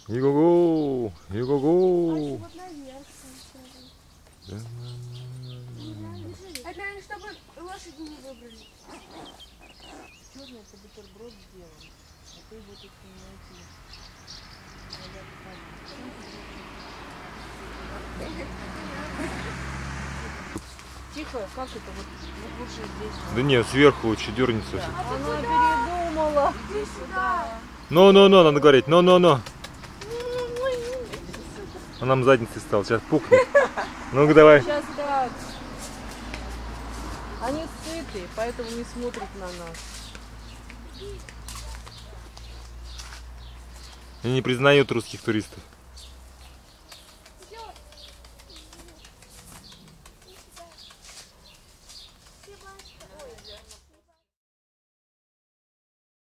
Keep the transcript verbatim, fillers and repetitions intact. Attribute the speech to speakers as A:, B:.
A: Иго-го! Иго-го!
B: Вот наверх. Это, наверное, чтобы лошади не выбрали.
C: Черный это бутерброд сделан. А ты его тут не найти. Тихо, как это вот, вот лучше здесь?
A: Да нет, сверху лучше дернется.
C: Да. Она передумала. Иди сюда.
A: Но-но-но, надо говорить, но-но-но. Он нам задницей стал, сейчас пукнет. Ну-ка давай.
C: Сейчас так. Они сыты, поэтому не смотрят на нас.
A: И не признают русских туристов.